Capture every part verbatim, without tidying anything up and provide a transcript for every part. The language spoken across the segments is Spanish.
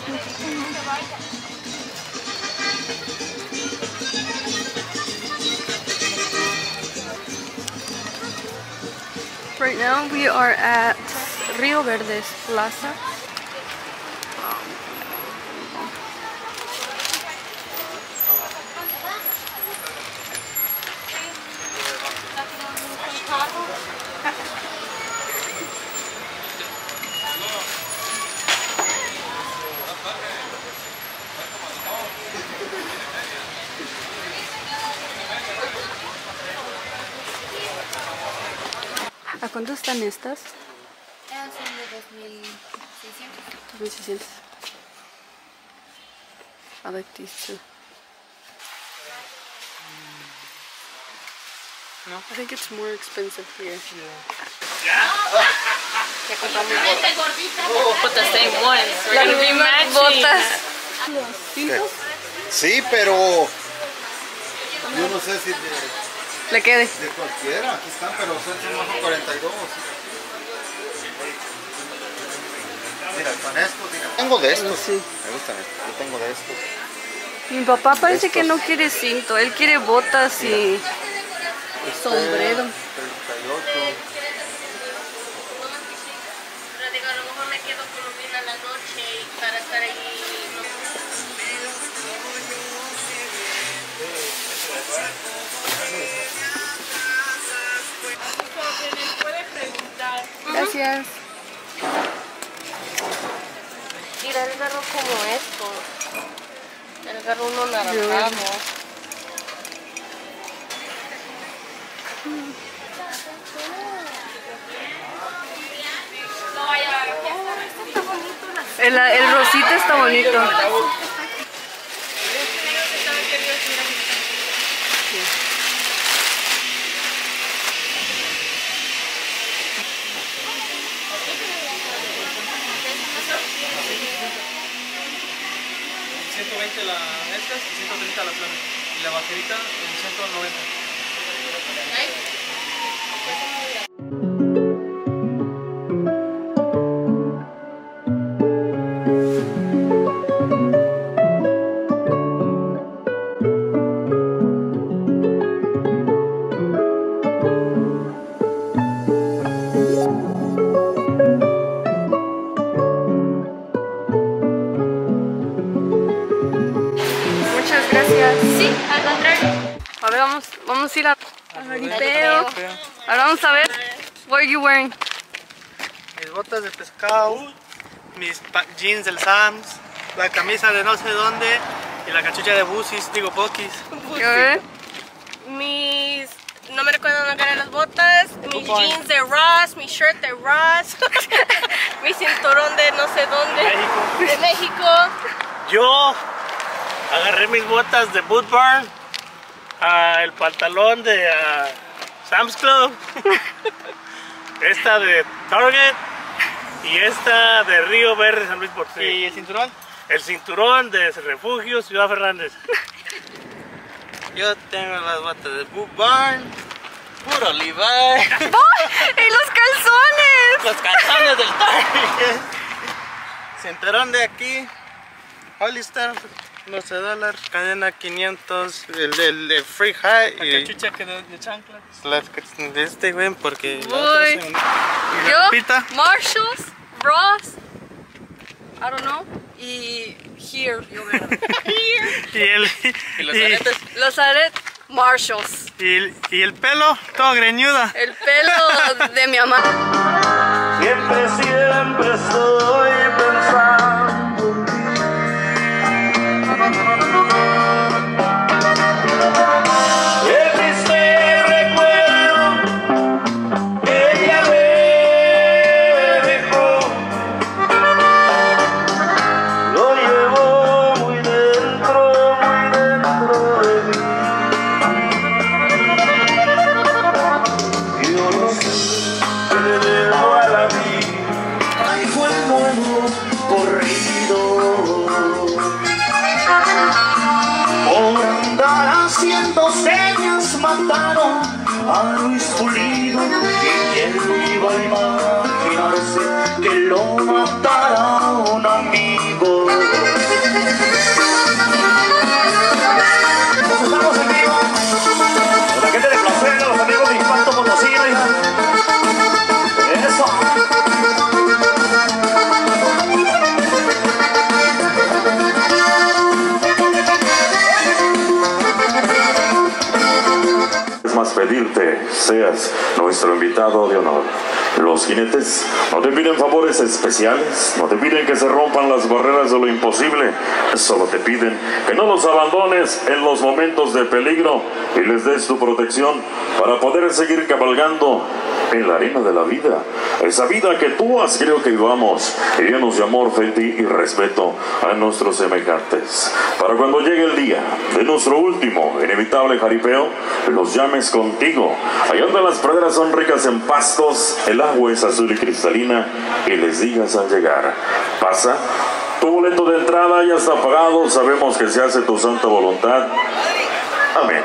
Right now we are at Rio Verdes Plaza. ¿A cuánto están estas? Estas son de dos mil seiscientos. dos mil seiscientos. I like these too. No? I think it's more expensive here. Yeah. Put the same ones. We're gonna be matching. Botas. ¿Qué? Sí, pero yo no sé si de, Le quede. de cualquiera. Aquí están, pero son bajo cuarenta y dos. Mira, con estos, mira. Tengo de estos. Sí. Me gustan estos. Yo tengo de estos. Mi papá parece Estos. que no quiere cinto. Él quiere botas y Este, sombrero. treinta y ocho. Pero digo, a lo mejor me quedo como bien a la noche y para estar ahí. Gracias. Mira, él agarró como esto. Él agarró uno naranjado. El, el rosita está bonito. ciento veinte la estas y ciento treinta la plana. Y la vaquerita en ciento noventa. Muchas gracias. Sí, al contrario. A ver, vamos, vamos a ir a jaripeo. Ahora vamos a ver. What are you wearing? Mis botas de pescado, mis jeans del Sam's, la camisa de no sé dónde y la cachucha de Busis, digo Pokis. A ver. Mis... No me recuerdo la cara de las botas. Mis jeans de Ross, mi shirt de Ross. Mi cinturón de no sé dónde. México. De México. Yo agarré mis botas de Boot Barn, uh, el pantalón de uh, Sam's Club, esta de Target y esta de Río Verde San Luis Potosí. ¿Y el cinturón? El cinturón de Refugio Ciudad Fernández. Yo tengo las botas de Boot Barn, puro Levi. ¡Oh! ¡Y los calzones! Los calzones del Target. Cinturón de aquí, Hollister, doce dólares, cadena quinientos, el, el, el Free High. La y cachucha que de, de chancla. Las de este güey, porque la otra Uy. es en- y la Yo, ropita. Marshalls, Ross, I don't know, y Here, yo veo. Y el, ¿Y los y- aretes? Los aretes, Marshalls. y el, y el pelo, todo greñuda. El pelo de mi mamá. Siempre, siempre estoy pensando en ti. El triste recuerdo que ella me dejó, lo llevo muy dentro, muy dentro de mí. Yo no sé qué le debo a la vida. Ay, fue el nuevo corrido. Por andar haciendo señas mataron a Luis Pulido. ¿Y quién iba a imaginarse que lo matara un amigo? Mari. Eso. Es más pedirte, seas nuestro invitado de honor. Los jinetes no te piden favores especiales, no te piden que se rompan las barreras de lo imposible, solo te piden que no los abandones en los momentos de peligro y les des tu protección para poder seguir cabalgando en la arena de la vida, esa vida que tú has querido que vivamos, llenos de amor, fe y respeto a nuestros semejantes, para cuando llegue el día de nuestro último inevitable jaripeo, los llames contigo, allá donde las praderas son ricas en pastos, el agua es azul y cristalina, y les digas al llegar: pasa, tu boleto de entrada ya está pagado, sabemos que se hace tu santa voluntad. Amén.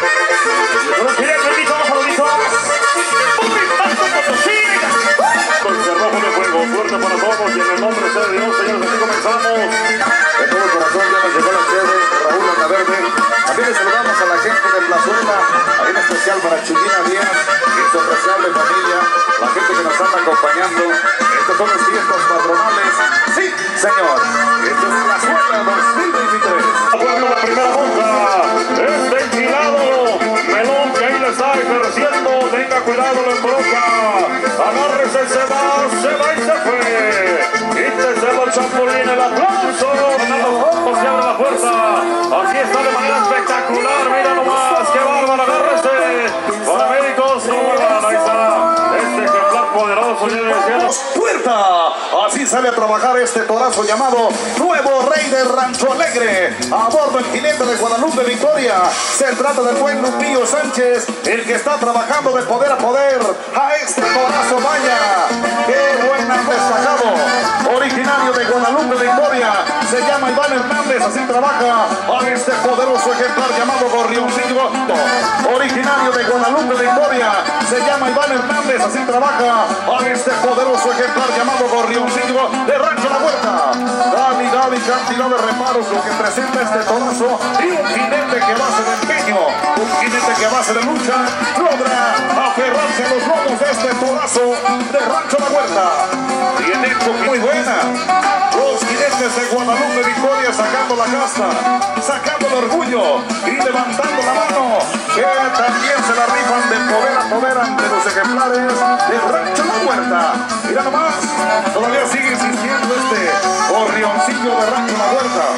Con cerrojo de fuego, fuerte para todos y en el nombre de Dios, señores, así comenzamos. De todo corazón ya nos llegó la sede, Raúl Landaverde. También le saludamos a la gente de Plazuela, ahí en especial para Chuyina Díaz y su apreciable familia, la gente que nos anda acompañando. Estas son las fiestas patronales. Sí, señor. Esto es Plazuela dos mil veintitrés. Bueno, la primera boca, este enchilado melón que ahí le está ejerciendo, tenga cuidado, lo embroca, agárrese, se va, se va y se fue, quítese el champolín, el aplauso, Fernando se abre la fuerza, aquí está de manera espectacular, mira nomás, qué bárbaro, agárrese, para médicos, no vuelvan, ahí está, este ejemplar poderoso, ya decíamos. ¡Puerta! Así sale a trabajar este torazo llamado Nuevo Rey de Rancho Alegre. A bordo el jinete de Guadalupe Victoria. Se trata del buen Lupillo Sánchez, el que está trabajando de poder a poder a este torazo. Vaya, qué buen destacado. Originario de Guadalupe Victoria. Se llama Iván Hernández, así trabaja a este poderoso ejemplar llamado Gorrioncillo. Originario de Guadalupe Victoria. Se llama Iván Hernández, así trabaja a este poderoso ejemplar llamado Gorrioncillo de Rancho La Huerta. Calidad y cantidad de reparos lo que presenta este torazo, y un jinete que a base de empeño, un jinete que a base de lucha logra aferrarse a los lomos de este torazo de Rancho La Huerta. Tiene muy buena. Los jinetes de Guadalupe Victoria sacando la casta, sacando el orgullo y levantando la mano, que también se la rifan de poder a poder ante los ejemplares de Rancho La Huerta. Mira nomás, todavía sigue insistiendo este Gorrioncillo de Rancho La Huerta.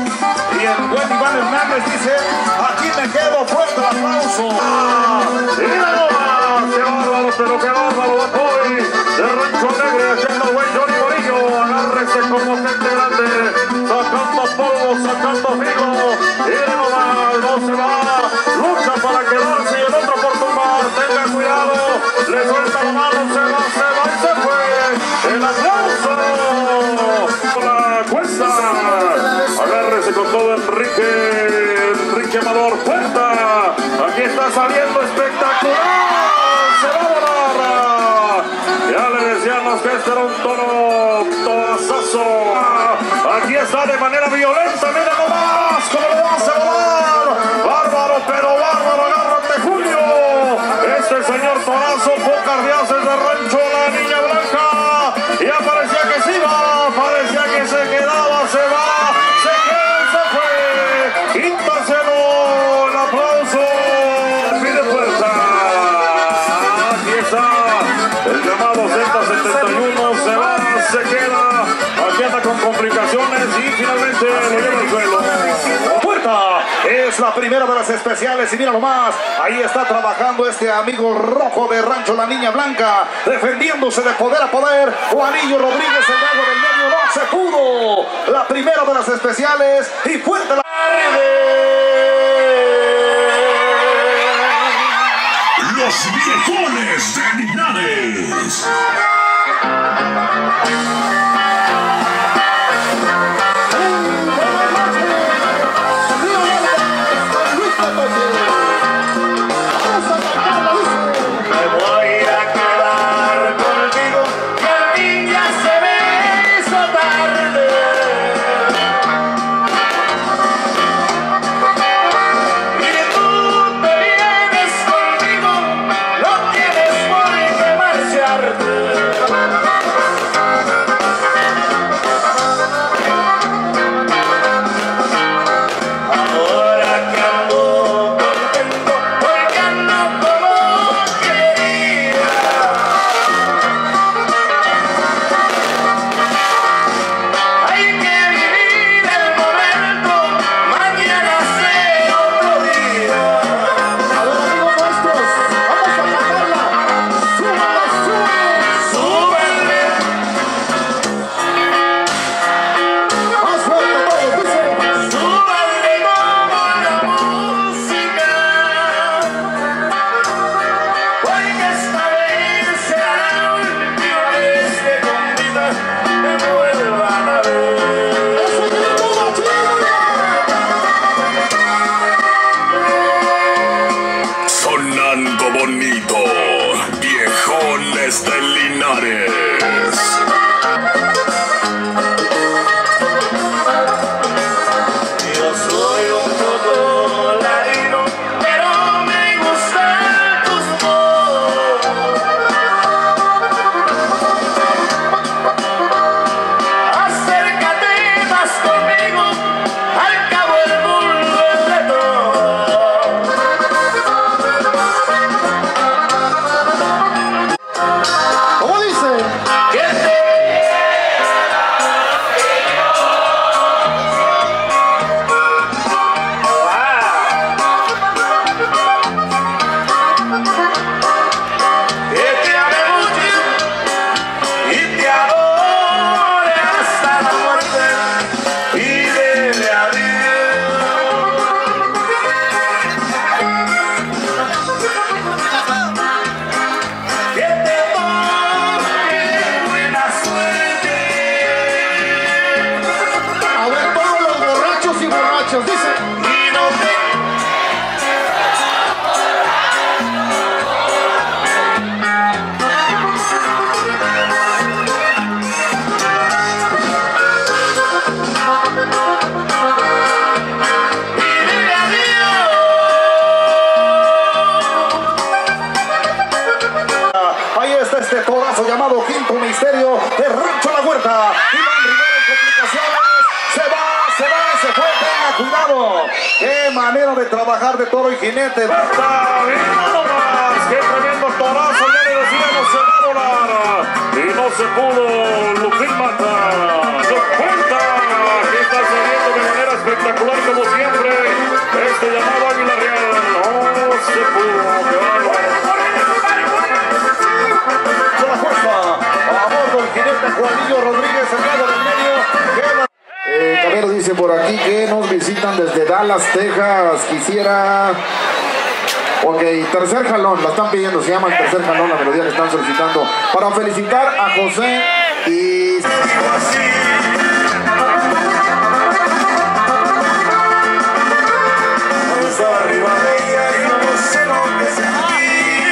Y el buen Iván Hernández dice: aquí me quedo, fuerte el aplauso. ¡Ah! ¡Mira nomás! ¡Qué bárbaro, pero qué bárbaro! Hoy de Rancho Alegre, haciendo buen Johnny Morillo, agárrese como gente grande, sacando polvo, sacando figo. ¡Mira nomás! ¡No se va! Lucha para quedarse y el otro por tumbar. Tenga cuidado, le suelta la mano, se va, se va y se fue. ¡El aplauso! La cuesta. Agárrese con todo, Enrique, Enrique Amador, puerta. Aquí está saliendo espectacular. Se va a volar. Ya le decíamos que este era un toro torazazo. Aquí está de manera violenta, mira nomás cómo lo hace volar. Bárbaro, pero bárbaro, agárrate, Julio. Este señor torazo, pocas días de Rancho La Niña Blanca. Ya parecía que se iba, parecía que se quedaba, se va, se queda y se fue. Quítaselo, el aplauso. Pide fuerza. Aquí está el llamado Z setenta y uno, se va, se queda. Aquí anda con complicaciones y finalmente lo lleva al suelo. Puerta es la primera de las especiales y mira nomás, ahí está trabajando este amigo rojo de Rancho La Niña Blanca, defendiéndose de poder a poder. Juanillo Rodríguez, el mago del medio, no se pudo. La primera de las especiales y fuerte la... Los viejones de Linares. Mire, tú te vienes conmigo, no tienes por viejones de Linares. Este torazo llamado Quinto Misterio de Rancho La Huerta. Iván Rivera en complicaciones. Se va, se va, se fue. Tenga cuidado. Qué manera de trabajar de toro y jinete. ¡Qué tremendo torazo! Ya le decíamos, se va a volar. Y no se pudo. Lupín Mata. Lo cuenta. Que está saliendo de manera espectacular como siempre. Este llamado Águila Real. No se pudo. Juanillo Rodríguez, el lado del medio. Eh, Cabero dice por aquí que nos visitan desde Dallas, Texas. Quisiera... Ok, tercer jalón, la están pidiendo, se llama el tercer jalón, la melodía que están solicitando. Para felicitar a José y... arriba de ella y no sé lo que sentí.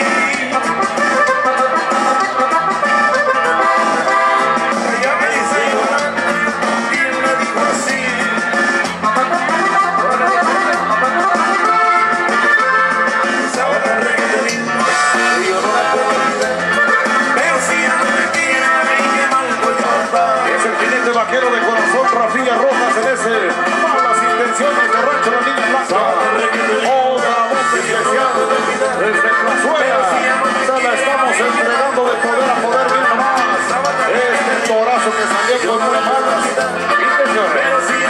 Vaquero de corazón, Rafilla Rojas en ese malas intenciones de Rancho La Niña Blanca. Otra voz especial desde Plazuela. Se la estamos entregando de poder a poder, bien nomás. Este torazo que salió con una mala intenciones.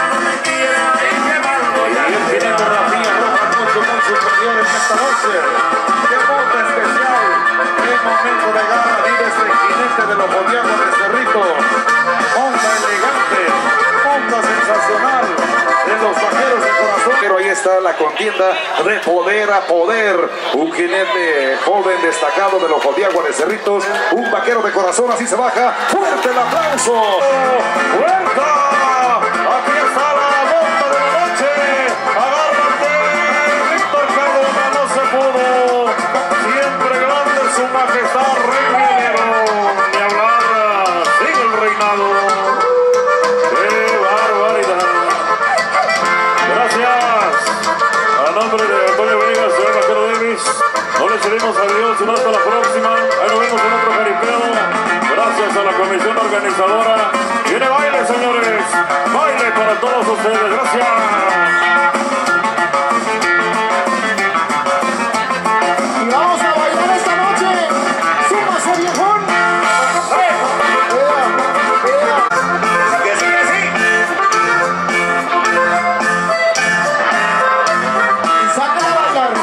Y el jinete Rafilla Rojas mucho muy superior en esta noche. Qué monta especial. Qué momento de gana vive este jinete de los Jodiagos de Cerrito. Monta elegante, monta sensacional en los vaqueros de corazón. Pero ahí está la contienda de poder a poder. Un jinete joven destacado de los Jodiagos de Cerritos. Un vaquero de corazón, así se baja. ¡Fuerte el aplauso! ¡Vuelta! Aquí está la monta de la noche. Agárrate, Víctor Cardona, no se pudo. Siempre grande su majestad, rey minero. Ni hablar, sigue el reinado. No le cedimos a Dios, sino hasta la próxima. Ahí nos vemos en otro jaripeo. Gracias a la comisión organizadora. Viene baile, señores. Baile para todos ustedes. Gracias. Y vamos a bailar esta noche. ¡Súmase, viejón! Que sigue así. Y sácala a bailar.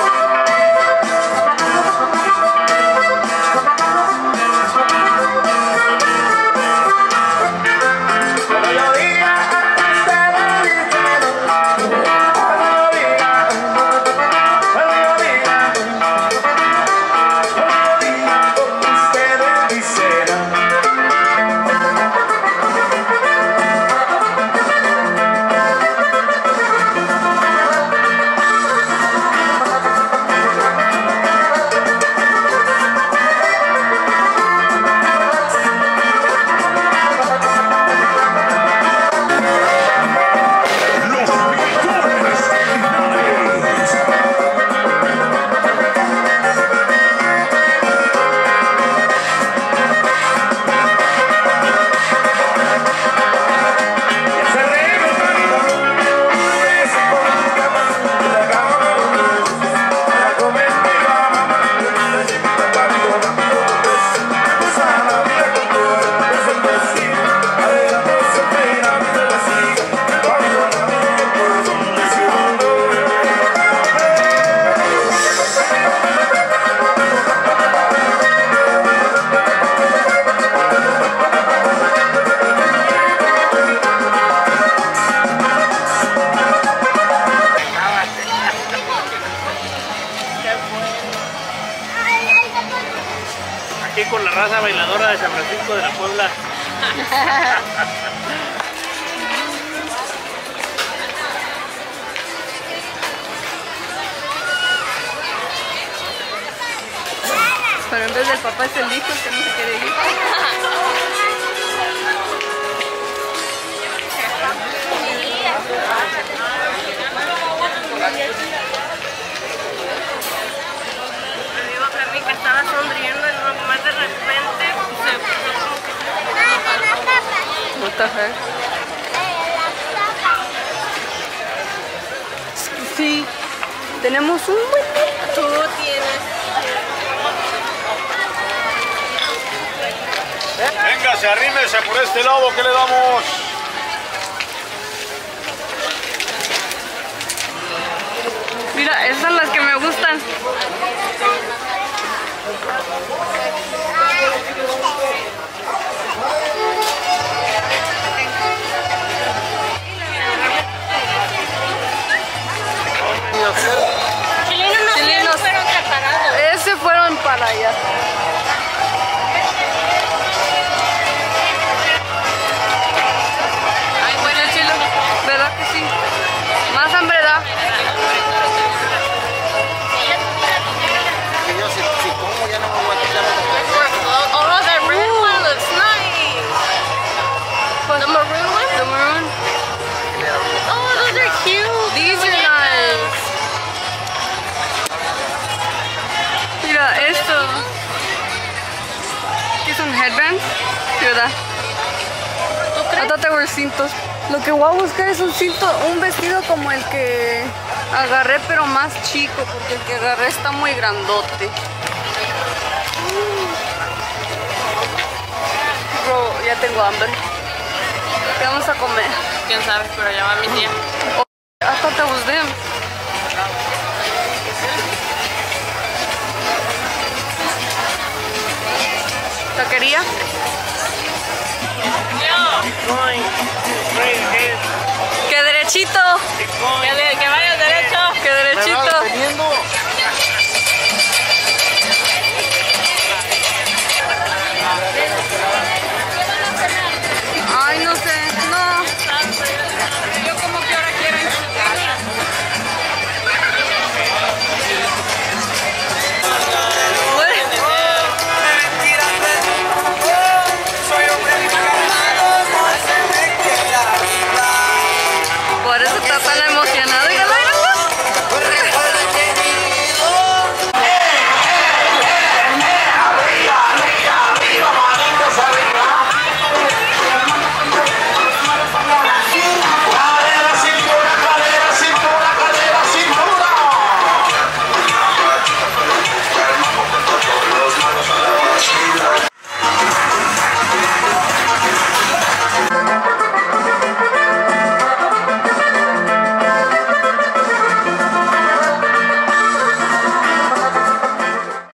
Pero yo diga, te lo dije. aquí con la raza bailadora de San Francisco de la Puebla. Pero en vez del papá es el hijo el que no se quiere ir. Me digo que a mí que estaba sonriendo y nomás de repente se puso como que... What the heck? Sí, tenemos un buen día. Tú tienes... Véngase, arrímese por este lado que le damos. Mira, esas son las que me gustan. Chilinos no Chilinos. fueron separados. Ese fueron para allá. Ay, bueno, chilo. ¿Verdad que sí? Más hambre da. Que yo si, si como ya no me voy a quitar Oh, that red one looks nice. The maroon one? The maroon. Oh, those are cute. These are nice. Mira, esto. ¿Qué son headbands? ¿Sí, verdad? I thought they were cintos. Lo que voy a buscar es un cinto, un vestido como el que agarré, pero más chico, porque el que agarré está muy grandote. Bro, ya tengo hambre. ¿Qué vamos a comer? Quién sabe, pero llama a mi tía. I thought that was them. ¿Taquería? ¡Que derechito! Que, de- que vaya derecho. ¡Que derechito! teniendo